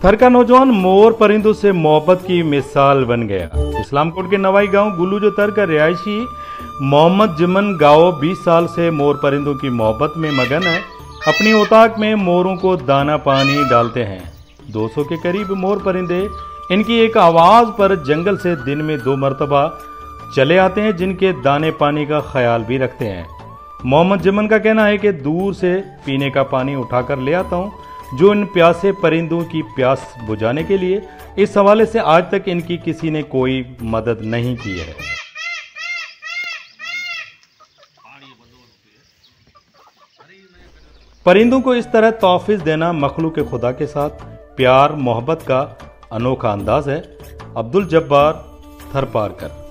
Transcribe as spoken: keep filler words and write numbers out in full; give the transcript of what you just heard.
थर का नौजवान मोर परिंदों से मोहब्बत की मिसाल बन गया। इस्लामकोट के नवाई गांव गुलूजो थर का रिहायशी मोहम्मद जिमन गाओ बीस साल से मोर परिंदों की मोहब्बत में मगन है। अपनी औताक में मोरों को दाना पानी डालते हैं। दो सौ के करीब मोर परिंदे इनकी एक आवाज़ पर जंगल से दिन में दो मरतबा चले आते हैं, जिनके दाने पानी का ख्याल भी रखते हैं। मोहम्मद जिमन का कहना है कि दूर से पीने का पानी उठाकर ले आता हूँ, जो इन प्यासे परिंदों की प्यास बुझाने के लिए। इस हवाले से आज तक इनकी किसी ने कोई मदद नहीं की है। परिंदों को इस तरह तोहफिज देना मखलूक खुदा के साथ प्यार मोहब्बत का अनोखा अंदाज है। अब्दुल जब्बार थरपारकर।